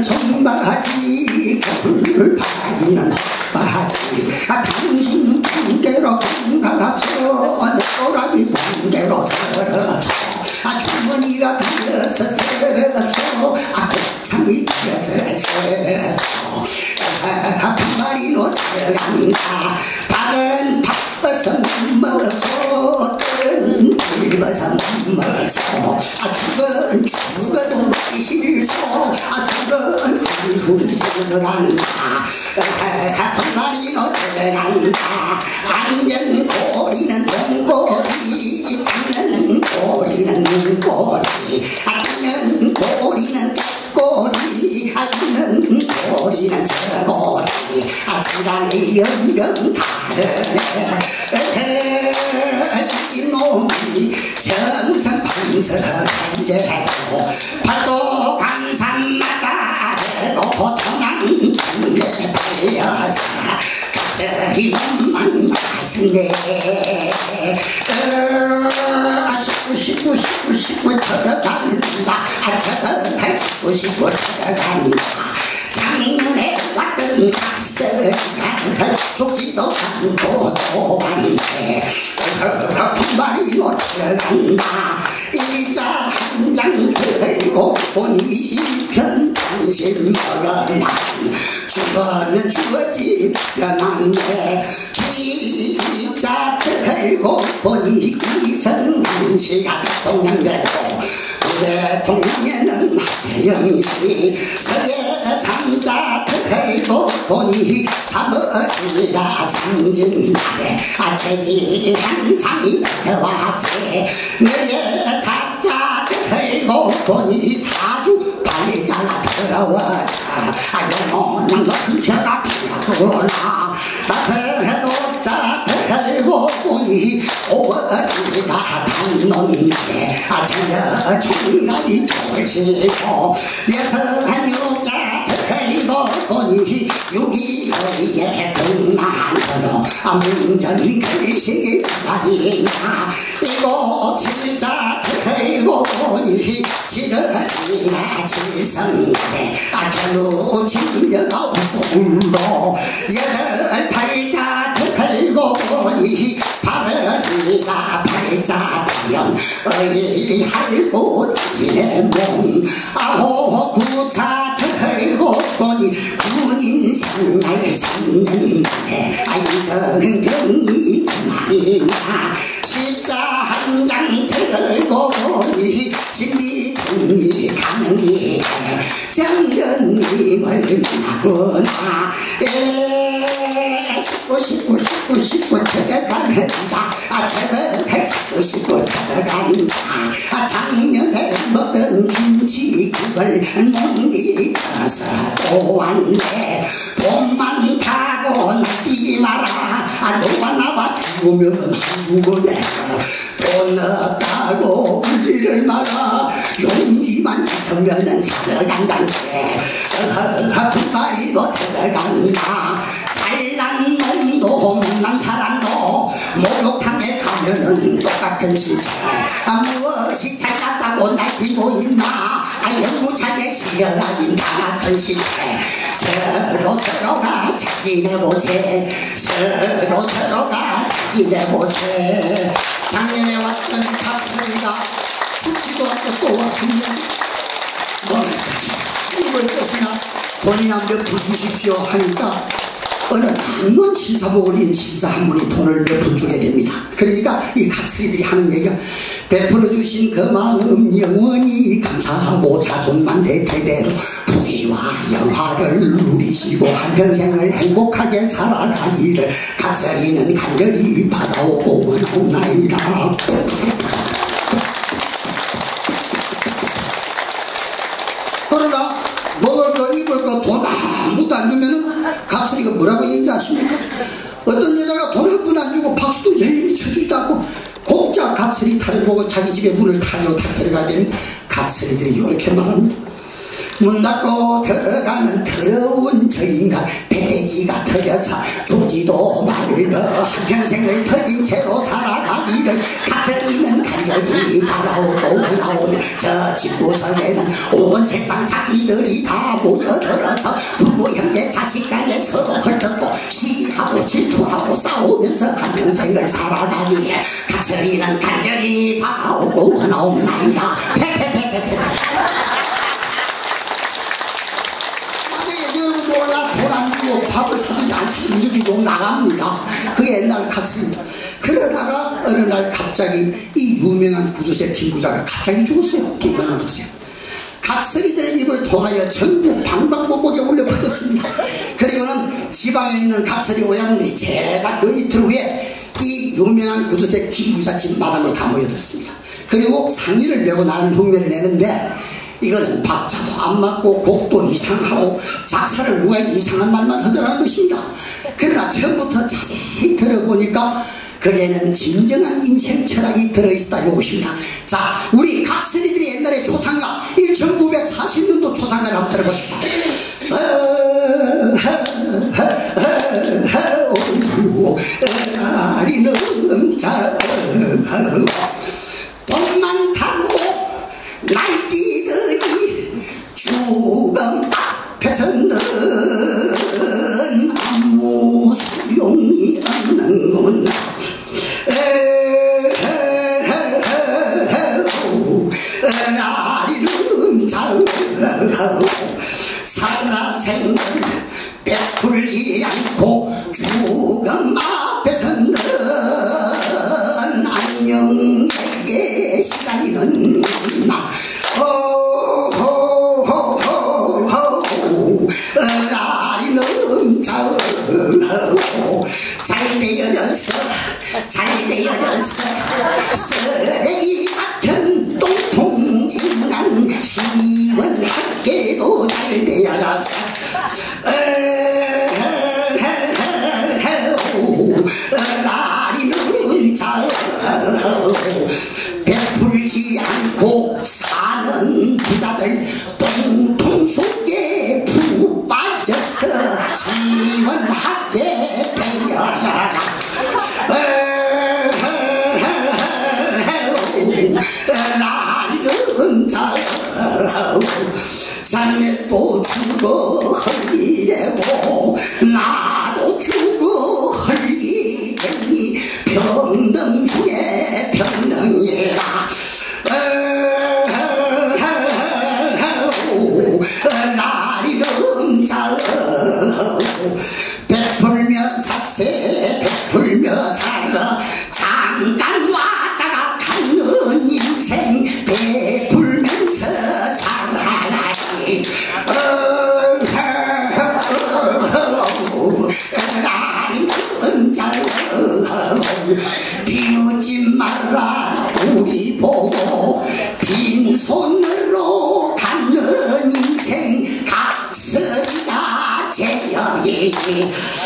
손바지 겨울 바지는 바지 당신 관계로 반갑소 또라지 관계로 서러서 주머니가 비어서 서러서 곱창이 비어서 서러서 반마리로 들어간다 밥은 바빠서 못 먹어서 늙어서 못 먹어서 죽어도 먹기 싫소 죽은 훌훌 들어간다 반마리로 들어간다 앉은 고리는 동고리 잡는 고리는 눈고리 잡는 고리는 깨꼬리 잡는 고리는 저고리 지랄 연금 다르네 이놈이 정성방석하고 팔도 강산마다 되고 도난 장례 발려서 가서리 몸만 가슴네 싶고 들어간다 싶고 들어간다 작년에 왔던 각설이가 죽지도 않고 또 왔네 분발이로 들어간다 일자 한 장 들고 보니 일편 당신 먹어나 죽어는 죽었지 변한데 기자 들고 보니 이성한시가 동양되고 대통령에는 하영시 서예 삼자 들고 보니 사머지라 상진날에 아체리 한상이 들어왔지 너의 사자 들고 보니 사주 발자가 들어와서 영원한 것은 벼가 피하구나 나서도 자 들고 보니 오어지가 단놈인데 전혀 총각이 좋으시고 여섯한 여자 들고 보니 유기호의 등만으로 문전이 글씨기 말이냐 이거 칠자 들고 보니 지르지나 칠성에 견우 친정하고 돌로 여덟 팔자 들고 보니 바르리가 팔자병 의할고 뛰네 몸 아홉 구차 들고 보니 군인 생활 3년 만에 이등병이 말이냐 십자 한 장 들고 보니 진리등이 가는 길에 정연님을 만나구나 싶고 들어간다 싶고 들어간다 작년에 먹던 김치 그걸 몸이 져서 또 왔네 돈만 타고 낚이지 마라 너와 나와 죽으면 한국어내 돈 없다고 울지를 마라 용기만 있으면 살아간다는데 분발이로 들어간다 잘난 놈도 못난 사람도 목욕탕에 가면은 똑같은 시세 무엇이 잘났다고 날뛰고 있나 연구차게 실려다닌 다 같은 시세 서로가 자기네보세 서로가 자기네보세 작년에 왔던 탑승이가 죽지도 않고 또 왔으면 이걸 것이나 돈이나 몇 푼 주십시오 하니까 어느 낭만 신사복을 인 신사 한 분이 돈을 몇 푼 주게 됩니다. 그러니까 이 각설이들이 하는 얘기가 베풀어 주신 그 마음 영원히 감사하고 자손만 대대대로 부귀와 영화를 누리시고 한평생을 행복하게 살아가기를 각설이는 간절히 받아오고 원하옵나이다. 그러나 먹을 거 입을 거 돈 아무도 안 주면은 각설이가 뭐라고 얘기하지 않습니까? 어떤 여자가 돈 한 푼 안 주고 박수도 열심히 쳐주지도 않고 공짜 각설이 탈을 보고 자기 집에 문을 타기로 탁 들어가야 되는 각설이들이 이렇게 말합니다. 문 닫고 들어가는 더러운 저 인간 배지가 터져서 죽지도 말고 한평생을 터진 채로 살아가기를 각설이는 간절히 바라오고 나오면 저 집구석에는 온 세상 자기들이 다 모여들어서 부부 형제 자식 간에 서로 헐뜯고 시기하고 질투하고 싸우면서 한평생을 살아가기에 각설이는 간절히 바라오고 나옵니다. 페페페페페. 몰라 돈 안 주고 밥을 사주지 않지만 이렇게 욕 나갑니다. 그게 옛날 각설입니다. 그러다가 어느 날 갑자기 이 유명한 구두쇠 김부자가 갑자기 죽었어요. 김만한 구두쇠. 각설이들 입을 통하여 전국 방방곡곡에 울려 퍼졌습니다. 그리고는 지방에 있는 각설이 오양들이 제가 그 이틀 후에 이 유명한 구두쇠 김부자 집 마당으로 다 모여들었습니다. 그리고 상의를 메고 나는 흉내를 내는데 이거는 박자도 안 맞고 곡도 이상하고 작사를 누가 이상한 말만 하더라는 것입니다. 그러나 처음부터 자세히 들어보니까 거기에는 진정한 인생 철학이 들어있다 이것입니다. 자, 우리 각설이들이 옛날에 초상가 1940년도 초상가를 한번 들어보십시다. 돈만 타고 날뛰더니 죽음 앞에서는 아무 소용이 없는구나. 나리는 자고 살아생을 베풀지 않고 죽음 앞에서는 안녕에게 시달리는 나. 나리는 자고 잘 되어져서 쓰레기 같은 똥통인간 시원하게도 잘 되어져서 나리는 자고 베풀지 않고 사는 부자들 똥통 속에 푹 빠져서 시원하게 되어져라. 나리는 자고 자네도 죽어 헐리되고 나도 죽어 헐리되니 평등 중에 평등이라. 나리는 자고 베풀며 사세 베풀며 살아 잠깐 왔다가 가는 인생 베풀면서 살아야지. 나리는 자고 비우지 마라 우리 보고 빈손으로 가는 인생 각설이가 제격이지.